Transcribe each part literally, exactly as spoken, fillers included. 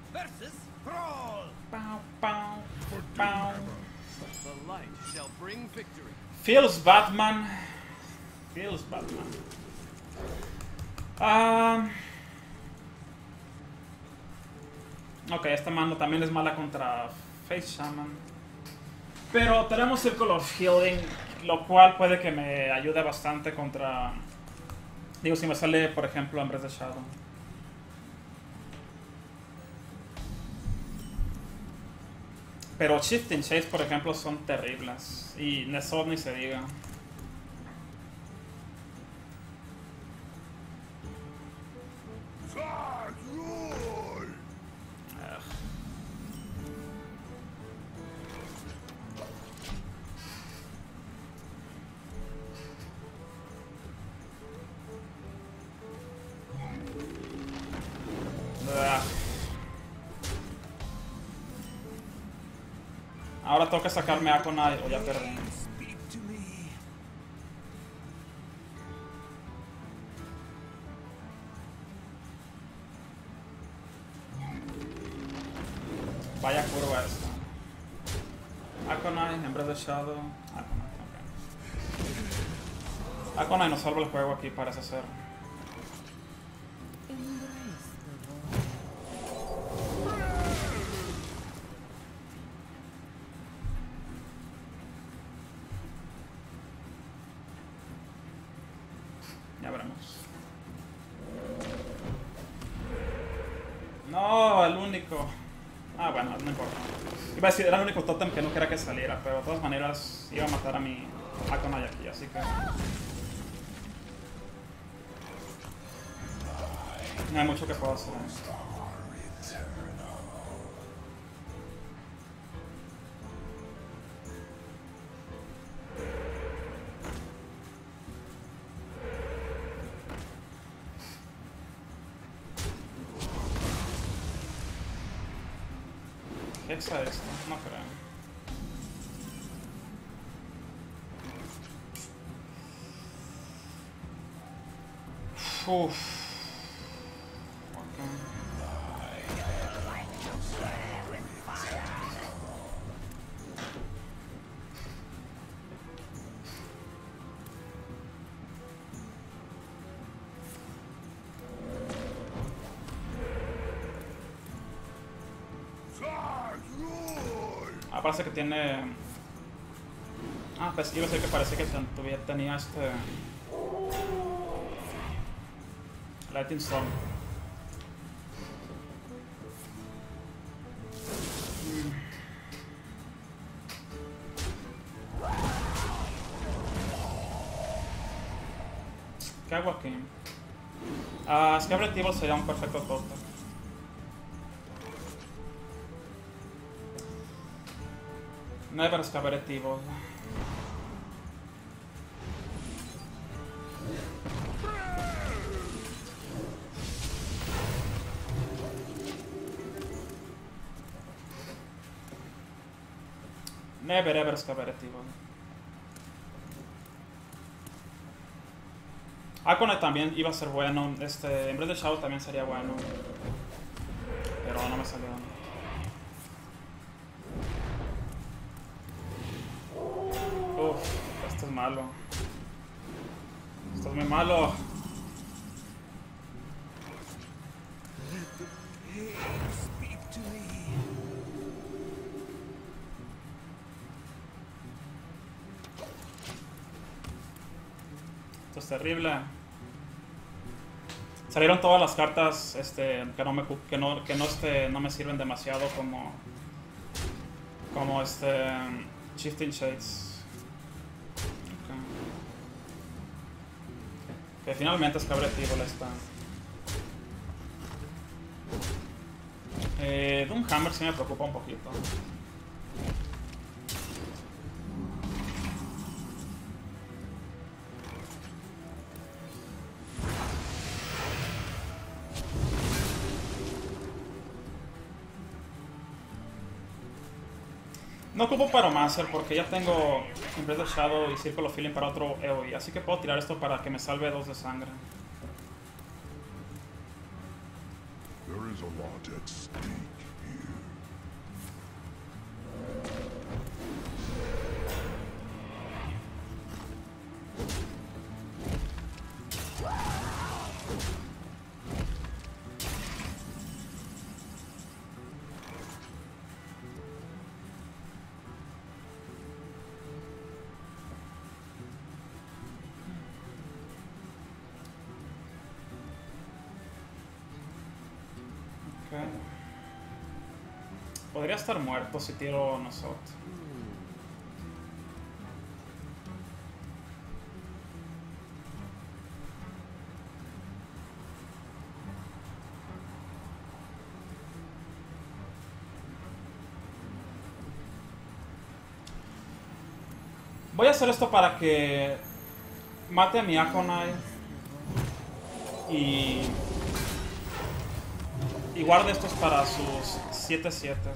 versus Thrall. Pow, pow, pow. The light shall bring victory. Feels Batman. Feels Batman. Ah... Ok, esta mano también es mala contra Face Shaman. Pero tenemos Circle of Healing, lo cual puede que me ayude bastante contra... Digo, si me sale, por ejemplo, Embrace the Shadow. Pero Shifting Shades, por ejemplo, son terribles. Y Nesod ni se diga. Ahora tengo que sacarme a Akonai o ya perdí. Vaya curva esta. Akonai, Embrace the Shadow. Akonai, ok. Akonai nos salva el juego aquí, parece ser. Ya veremos. No, el único. Ah, bueno, no importa. Iba a decir, era el único totem que no quería que saliera, pero de todas maneras iba a matar a mi Akonai aquí, así que... no hay mucho que puedo hacer. ¿Qué hexa esto? No creo. Uff. Okay. Ah, parece que tiene... Ah, pues iba a decir que parece que todavía tenía este... Lightning Storm. Mm. ¿Qué hago aquí? Ah, Scabbard Evil sería un perfecto totem. Never Scabbard Evil. Never ever Scabbard Evil. Akonai también iba a ser bueno. Este, Embrace the Shadow también sería bueno. Pero no me salió. Uff, esto es malo. Esto es muy malo. Esto es terrible. Salieron todas las cartas este, que no me que no que no este no me sirven demasiado como como este Shifting Shades. Okay. Que finalmente es Scabbard Evil está. Eh, Doomhammer sí me preocupa un poquito. No ocupo Pyromancer porque ya tengo Embrace the Shadow y Circle of Healing para otro E O E, así que puedo tirar esto para que me salve dos de sangre. There There's a lot at stake here. Okay. Podría estar muerto si tiro nosotros. Voy a hacer esto para que mate a mi Akonai y y guarde estos para sus siete siete.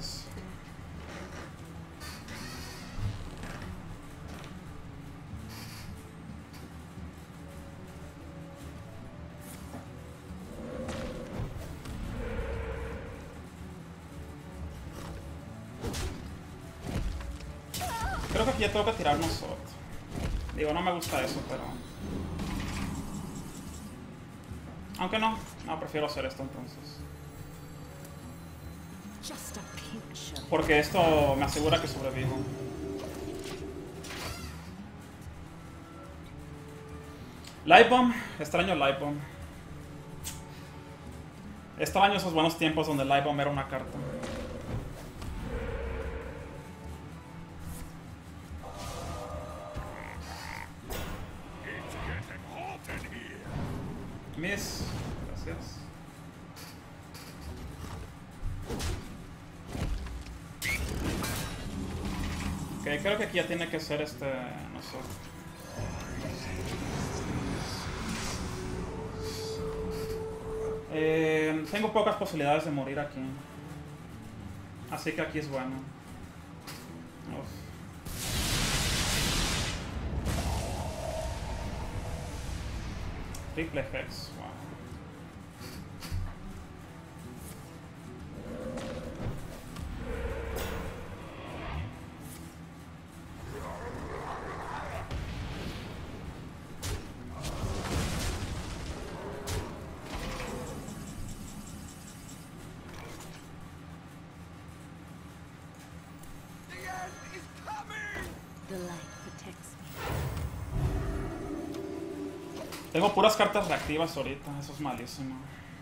Creo que aquí ya tengo que tirar nosotros. Digo, no me gusta eso, pero... Aunque no, no, prefiero hacer esto entonces. Porque esto me asegura que sobrevivo. Light Bomb, extraño Light Bomb. Extraño esos buenos tiempos donde Light Bomb era una carta. Miss, gracias. Ok, creo que aquí ya tiene que ser este... no sé. Eh, tengo pocas posibilidades de morir aquí. Así que aquí es bueno. Uf. Triple Hex, wow. Tengo puras cartas reactivas ahorita, eso es malísimo.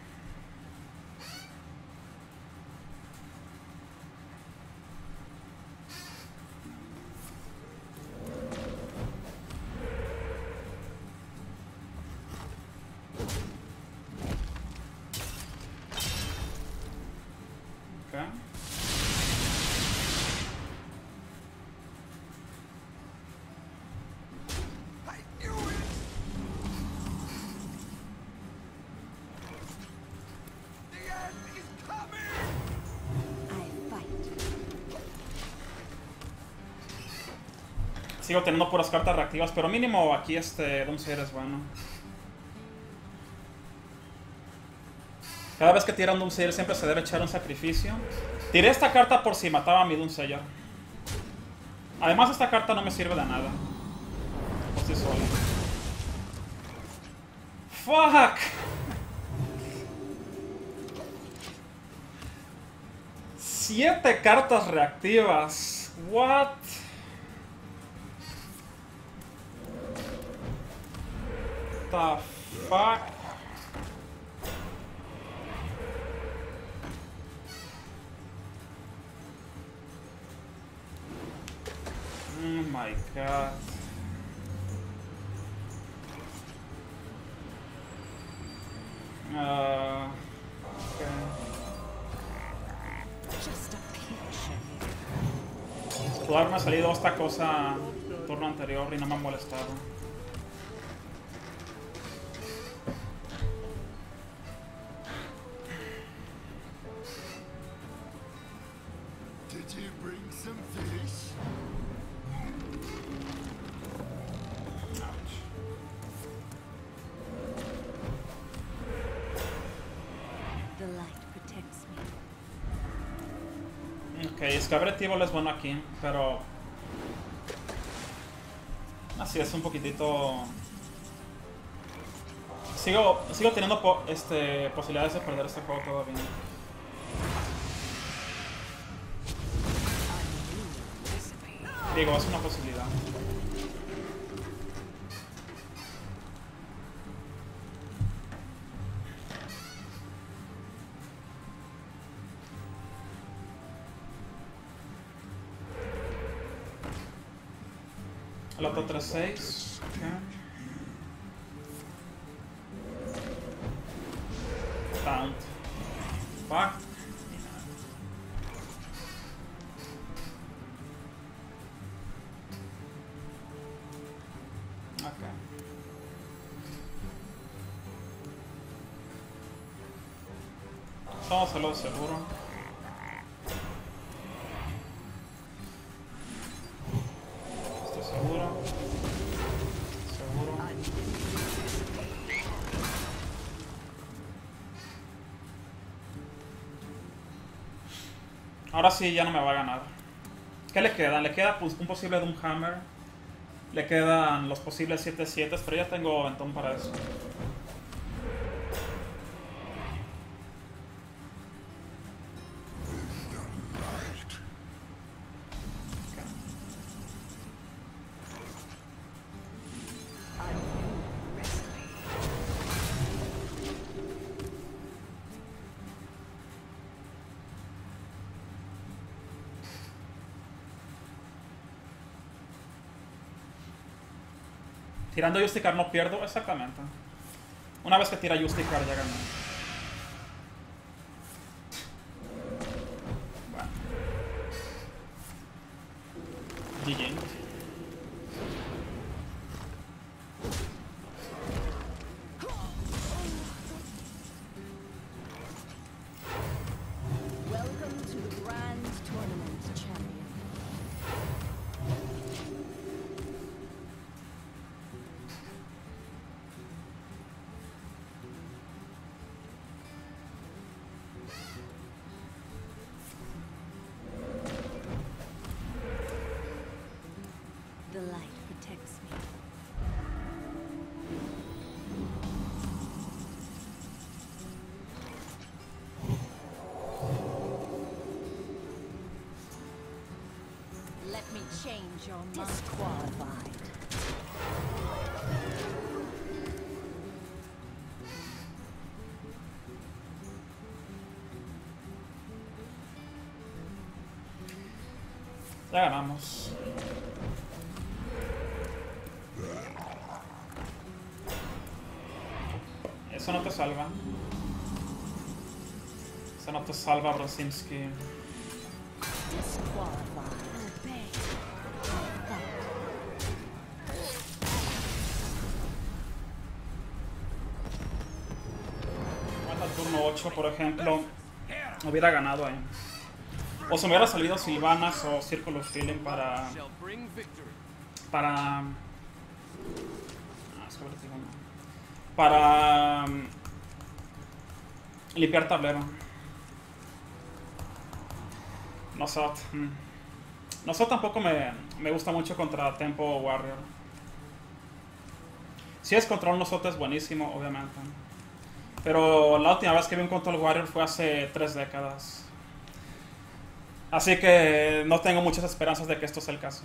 Okay. Sigo teniendo puras cartas reactivas, pero mínimo aquí este Doomsayer es bueno. Cada vez que tira un Doomsayer siempre se debe echar un sacrificio. Tiré esta carta por si mataba a mi Doomsayer. Además esta carta no me sirve de nada por sí sola. ¡Fuck! Siete cartas reactivas. What? The fuck? Oh my god. Uh, okay. Pudo haberme salido esta cosa el turno anterior y no me ha molestado. The light protects Ok, Scabrett Evil es bueno aquí, pero... Así es un poquitito... Sigo, sigo teniendo po este, posibilidades de perder este juego todavía. Digo, es una posibilidad. El otro tres seis. Okay. Taunt. Fuck. Ok. Vamos a lo seguro. Estoy seguro. Seguro. Ahora sí ya no me va a ganar. ¿Qué le queda? Le queda pues, un posible Doomhammer. Le quedan los posibles siete siete, pero ya tengo ventón para eso. Tirando Justicar no pierdo, exactamente. Una vez que tira Justicar ya gané. Bueno. G G. Welcome to the Grand Tournament, champion. The light protects me. Let me change your mind. Disqualified. Ya ganamos. Eso no te salva. Eso no te salva, Brosinski. Disqualified. Obey. Mata al turno ocho, por ejemplo. Hubiera ganado ahí. O se me hubiera salido Sylvanas o Circle of Healing para... Shall bring victory. Para... Ah, es que ahorita no. Para... um, limpiar tablero. Nosot. Mm. Nosot tampoco me, me gusta mucho contra Tempo Warrior. Si es contra un Nosot es buenísimo, obviamente. Pero la última vez que vi un Control Warrior fue hace tres décadas. Así que no tengo muchas esperanzas de que esto sea el caso.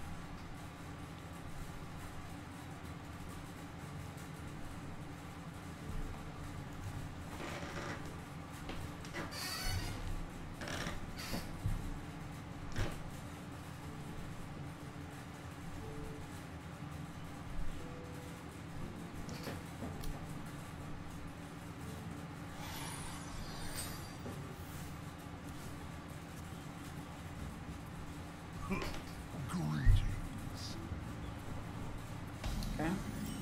Greetings. Okay.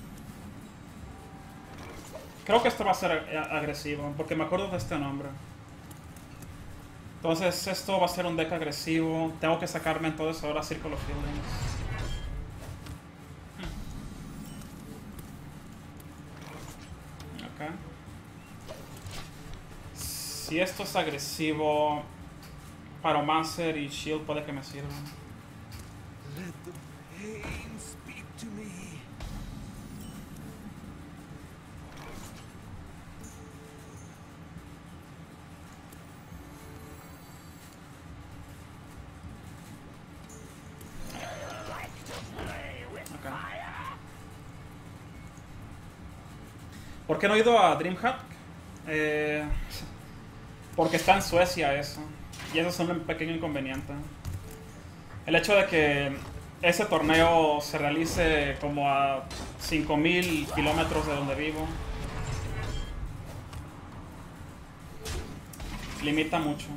Creo que esto va a ser agresivo, porque me acuerdo de este nombre. Entonces esto va a ser un deck agresivo. Tengo que sacarme entonces ahora Circle of Healing. Ok. Si esto es agresivo... Pyromancer y Shield puede que me sirvan. Let the pain speak to me. Okay. ¿Por qué no he ido a DreamHack? Eh, porque está en Suecia eso. Y eso es un pequeño inconveniente. El hecho de que ese torneo se realice como a cinco mil kilómetros de donde vivo limita mucho.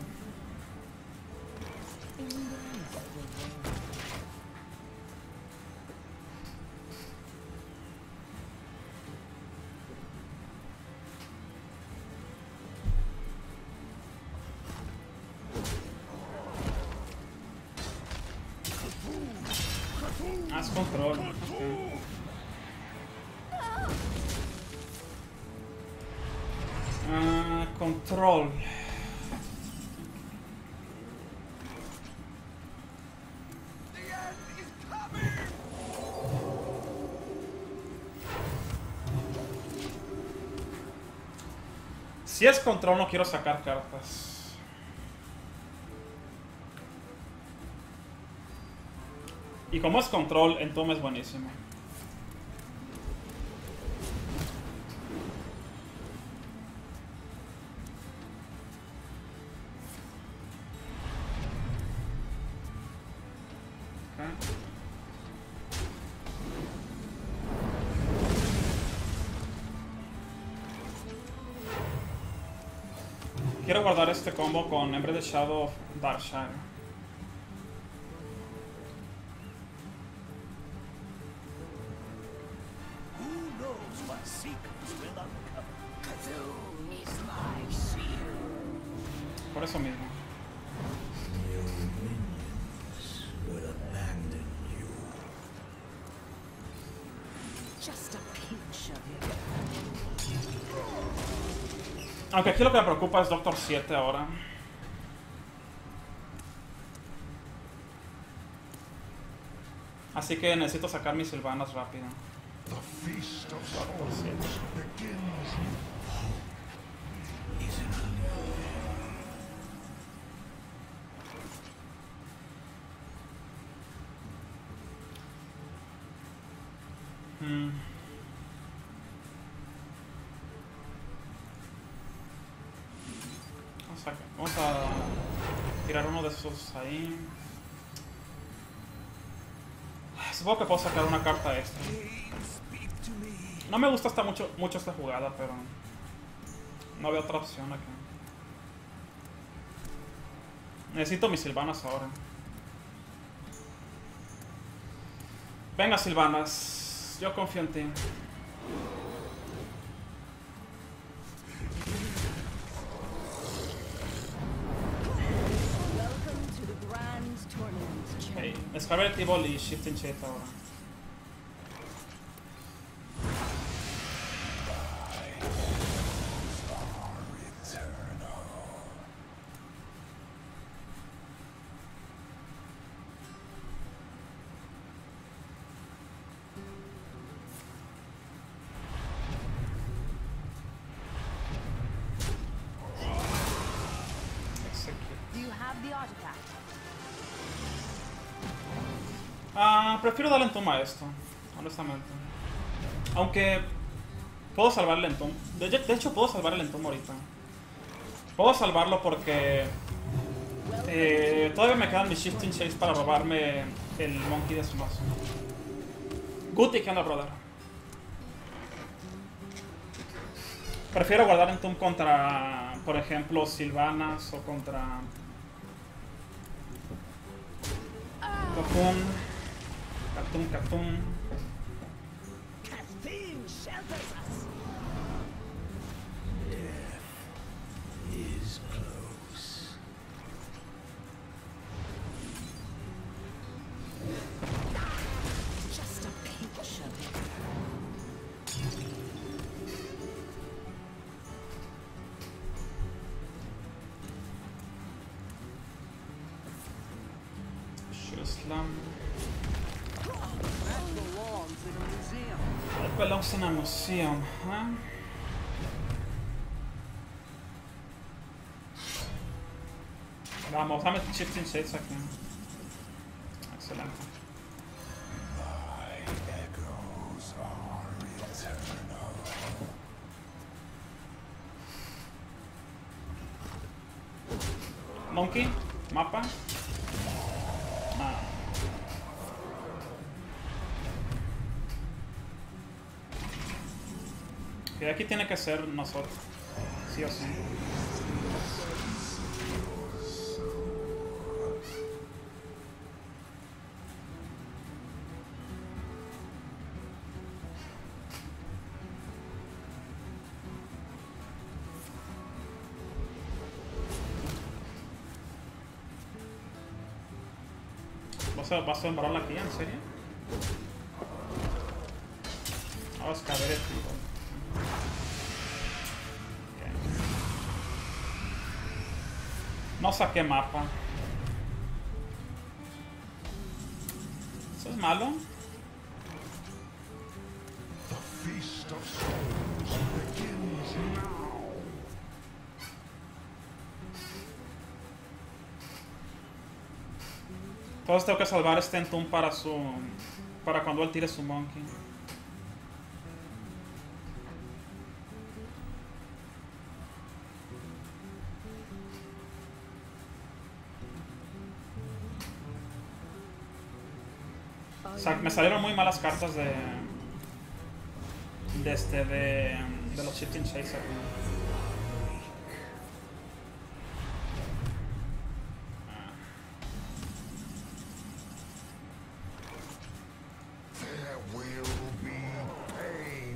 Haz control. Okay. Uh, control. Si es control, no quiero sacar cartas. Y como es control, Entomb es buenísimo. Okay. Quiero guardar este combo con Ember the Shadow of Darkshire. Por eso mismo. Aunque aquí lo que me preocupa es Doctor siete ahora. Así que necesito sacar mis Sylvanas rápido. The feast of souls begins. Hmm. Vamos a, vamos a tirar uno de esos ahí. Supongo que puedo sacar una carta extra. No me gusta hasta mucho, mucho esta jugada, pero no veo otra opción aquí. Necesito mis Sylvanas ahora. Venga, Sylvanas. Yo confío en ti. Okay. Scarlet Evil y Shifting Shape ahora. Ah, prefiero darle Entomb a esto, honestamente. Aunque puedo salvar el Entomb. De, de hecho, puedo salvar el Entomb ahorita. Puedo salvarlo porque eh, todavía me quedan mis Shifting Shapes para robarme el Monkey de su mazo. Guti, ¿qué onda, brother? Prefiero guardar Entomb contra, por ejemplo, Sylvanas o contra Cocoon. Catum, catum. Is close. Just a pinch of it. slam. That belongs in a museum. It belongs in a museum, huh? Vamos, dame Shifting Shades aquí. Excelente. My echoes are eternal. Monkey, mapa. Ah. Y aquí tiene que ser nosotros, sí o sí. ¿Vas a, vas a embarrarla aquí, en serio? Vamos a caber el tipo. Okay. No saqué mapa. ¿Eso es malo? The feast of souls begins now. Entonces tengo que salvar este Entomb para su... para cuando él tire su Monkey. O sea, me salieron muy malas cartas de... de este... de... de los Shifting Shades aquí. There will be pain.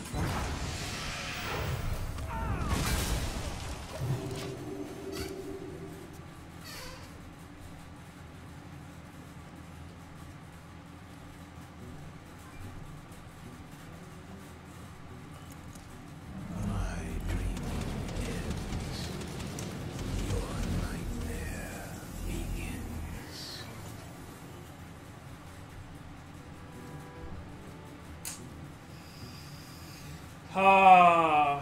My dream ends. Your nightmare begins. Ah.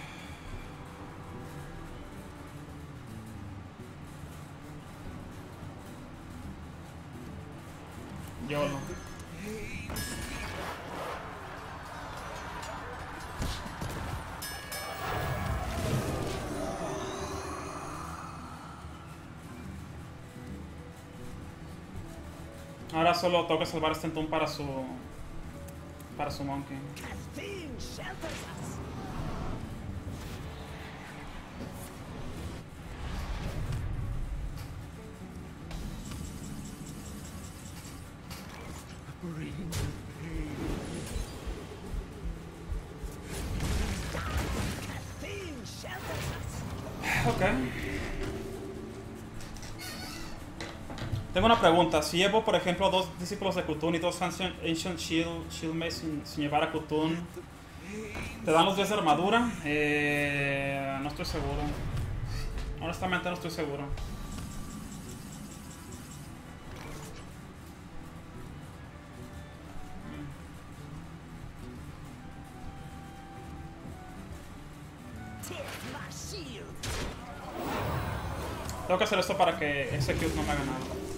YOLO. Ahora solo tengo que salvar este Entomb para su... para su Monkey. Caffeine shelters us. Bring pain. Caffeine shelters us. Ok. Tengo una pregunta. Si llevo, por ejemplo, dos discípulos de Cthulhu y dos Ancient, Ancient Shield, Shield Mace sin, sin llevar a Cthulhu, ¿te dan los diez de armadura? Eh, no estoy seguro. Honestamente no estoy seguro. Take my shield. Tengo que hacer esto para que Execute no me haga nada.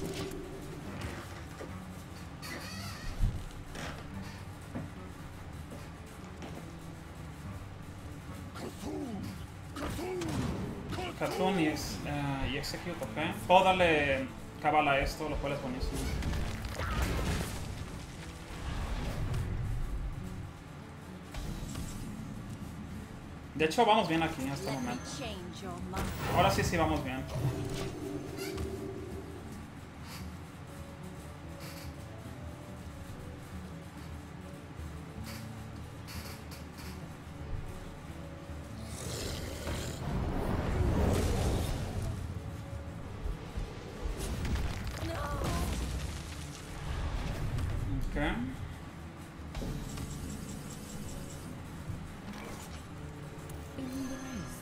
Cthulhu y, ex- eh, y Execute, ok. Puedo darle cabal a esto, lo cual es buenísimo. De hecho, vamos bien aquí en este Let me momento. change your mind. Ahora sí, sí, vamos bien. Ok. Embrace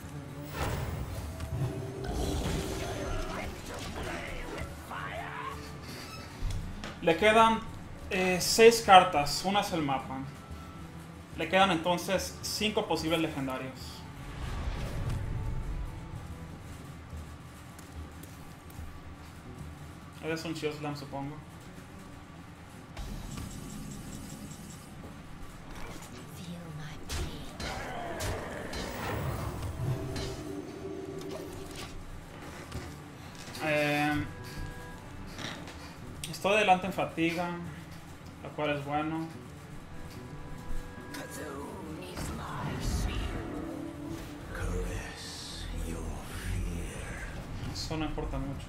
the Le quedan eh, seis cartas, una es el mapa. Le quedan entonces cinco posibles legendarios. Ese es un Shield Slam, supongo. Feel my pain. Eh, estoy delante en fatiga, lo cual es bueno. Cthulhu needs my shield. Caress your fear. Eso no importa mucho.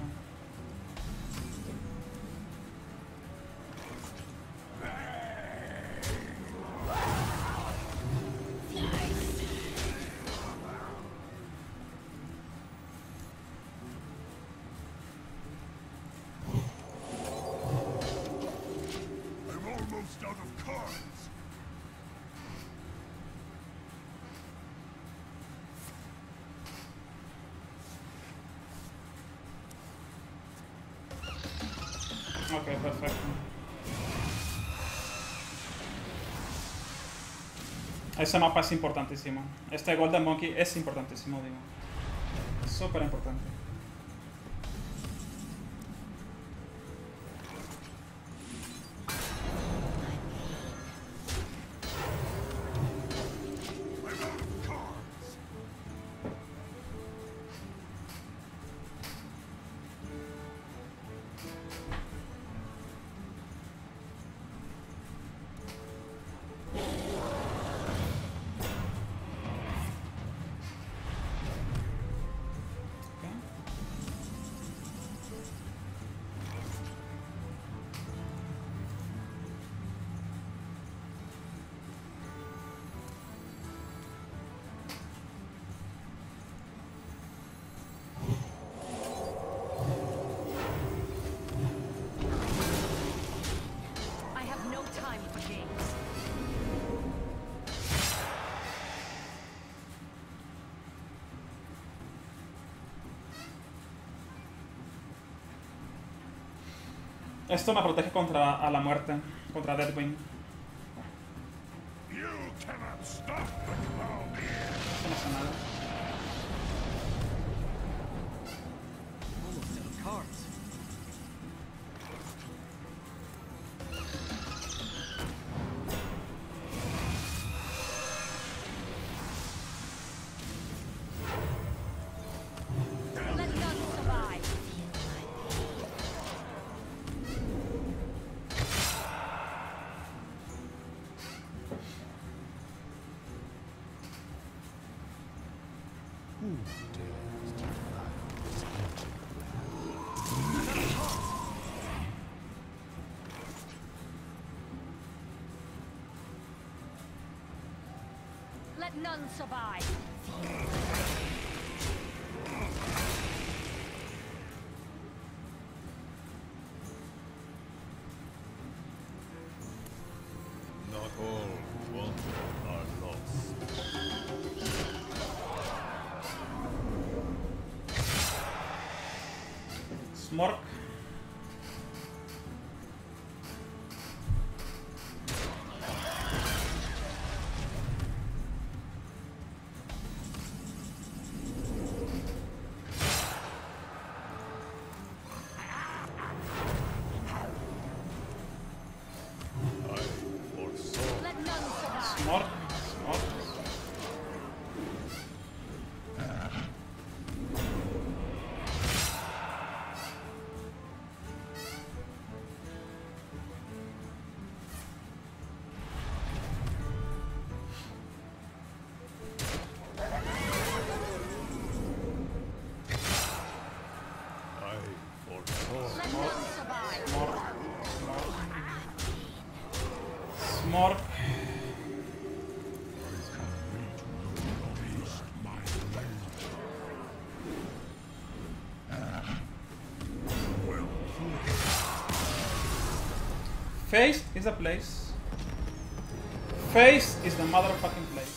I'm almost out of cards. Ok, perfecto. Ese mapa es importantísimo. Este Golden Monkey es importantísimo, digo. Es súper importante. I'm out of cards. Ok. I have no time for games. Esto me protege contra a la muerte, contra Deadwing. You cannot stop the cloud. Eso no hace nada. Almost out of cards. Let none survive. Let none survive. Not all who want are lost. Smork. I foresaw. Let none survive. Smork. Smork. I foresaw. Let none survive. Smork. Smork. Smork. Face is the place. Face is the motherfucking place.